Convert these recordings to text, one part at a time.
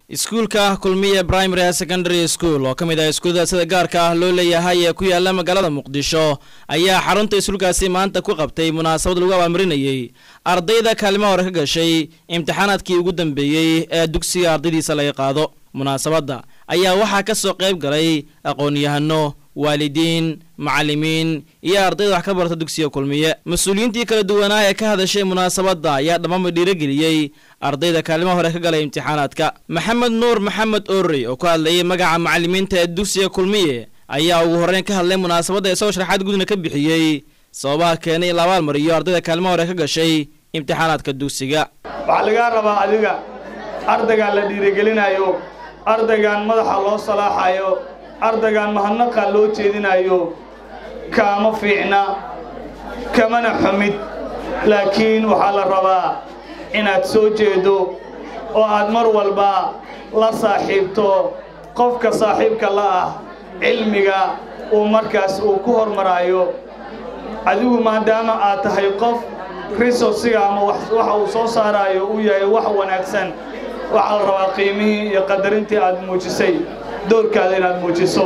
iskuulka kulmiye primary secondary school oo kamid ah iskuulada sida gaarka ah loo leeyahay ee ku yaala Magalada Muqdisho ayaa xarunta iskuulkaasi maanta ku qabtay munaasabad lagu abaalmarinayay ardayda kaalmaha hore ka gashay imtixaanaadkii ugu dambeeyay ee dugsiga ardaydiisa laga qaado. munaasabada ayaa waxa ka soo qayb galay aqoon-yahano, waalidiin, macallimiin iyo ardayda wax ka barata dugsiga kulmiye. mas'uuliyiintii kala duwanaa ee ka hadashay munaasabada ayaa dhammaan dhiirigeliyay ardayda kaalmaha hore ka galay imtixaanaadka. maxamed nuur maxamed Arday oo ka hadlayay magaca macallimiinta ee dugsiga kulmiye ayaa ugu horeyn ka hadlay munaasabada isagoo sharaxaad gudna ka bixiyay sababaha keenay la abaalmariyo ardayda kaalmaha hore ka gashay imtixaanaadka dugsiga. waxa laga rabaa adiga ardayga la dhiirigelinayo, ardaygan madaxa loo salaaxayo, ardaygan mahadnaqa loo jeedinayo kama fiicna kamana xumid, laakiin waxa la rabaa inaad soo jeedo oo aad mar walba la saaxiibto qofka saaxiibka la ah cilmiga oo markaas uu ku hormarayo. adigu maadaama aad tahay qof resource-ga ama waxa uu soo saarayo uu yahay wax wanaagsan, waxa la rabaa qiimihii iyo qadarintii aad muujisay doorkaada inaad muujiso.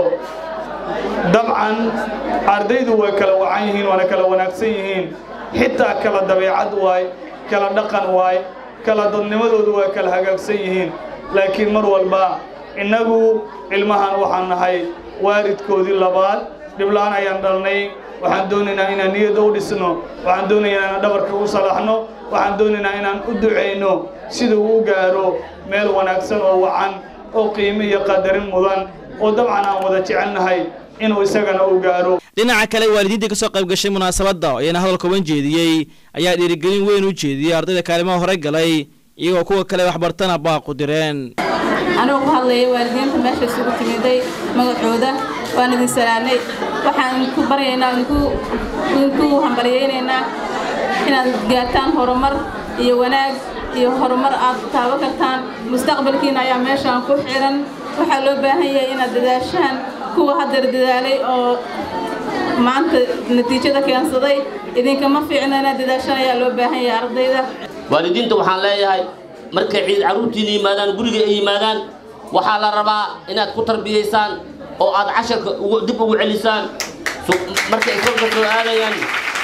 dabcan ardaydu way kala wacan yihiin, wana kala wanaagsan yihiin, xitaa kala dabeecad waay, kala dhaqan waay, kala dadnimadoodu way kala hagaagsan yihiin, laakiin mar walba inagu ilmahan waxaan nahay waalidkoodii labaad, dhiblaan ayaan dhalnay, waxaan doonaynaa inaan niyada u dhisno, waxaan doonaynaa inaan dhabarka u salaxno, waxaan doonaynaa inaan u duceyno sida uu gaaro meel wanaagsan oo wacan oo qiimo iyo qadarin mudan oo dabcan aan wada jecelnahay inuu isagana u gaaro. dhinaca kale waalidiinta ka soo qayb gashay munaasabada oo iyana hadal kooban jeediyay ayaa dhiirigelin weyn u jeediyay ardayda kaalmaha hore galay iyagoo kuwa kale wax bartana baaqu direen. anoo ku hadlayay waalidiinta meesha isugu timiday magacooda waan idin salaanay, waxaan ku baryaynaa ku hambalyeynaa inaad gaartaan horumar iyo wanaag iyo horumar aad taabo kartaan. mustaqbalkiina ayaa meeshaan ku xiran, waxaa loo baahan yahay inaad dadaashaan kuwa hadda dadaalay oo maanta natiijada keensaday idinkama fiicna inaad dadaashaan ayaa loo baahan yahay ardayda. waalidiinta waxaan leeyahay markay ciid caruurtiina yimaadaan guriga ay yimaadaan waxaa la rabaa inaad ku tarbiyaysaan oo aad casharka dib ugu celisaan markay soo aadayaan.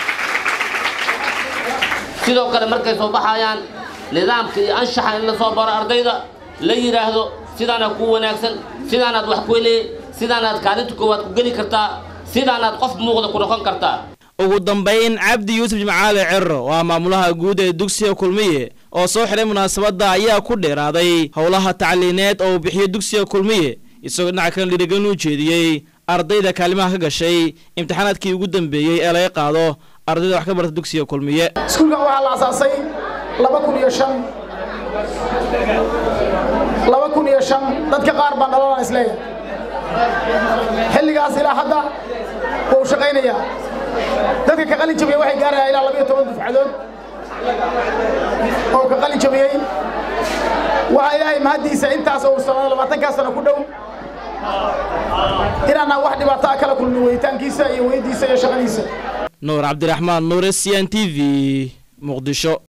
sidoo kale markay soo baxayaan nidaamka iyo anshaxa in la soo baro ardayda, la yiraahdo sidaana ku wanaagsan, sidaanaad wax ku leey, sidaanaad kaalinta koowaad ku geli kartaa, sidaanaad qof muuqda ku noqon kartaa. ugu dambeyn Cabdi Yuusuf Jimcaale Cirro waa maamulaha guud ee dugsiga kulmiye oo soo xiray munaasabada ayaa ku dheeraaday howlaha tacliineed oo bixiyo dugsiga kulmiye, isagoo dhinaca kale dhiirigelin u jeediyay ardayda kaalmaha ka gashay imtixaanaadkii ugu dambeeyay ee laga qaado ardayda wax ka barta dugsiga kulmiye. iskuulka waxaa la aasaasay 2005 dadka qaar baan dhalan isleeyahay. xilligaas ilaa hadda wuu shaqaynayaa. dadka ka qalin jabiyay waxay gaarayaan ilaa 12 dufcadood oo ka qalin jabiyay. waxa ilaahay mahadiisa intaas oo sanado 20 sano ku dhow inaana wax dhibaato kala kulmin weytaankiisa iyo weydiisa iyo shaqadiisa. Nuur Cabdiraxmaan, Nuur SCN TV, Muqdisho.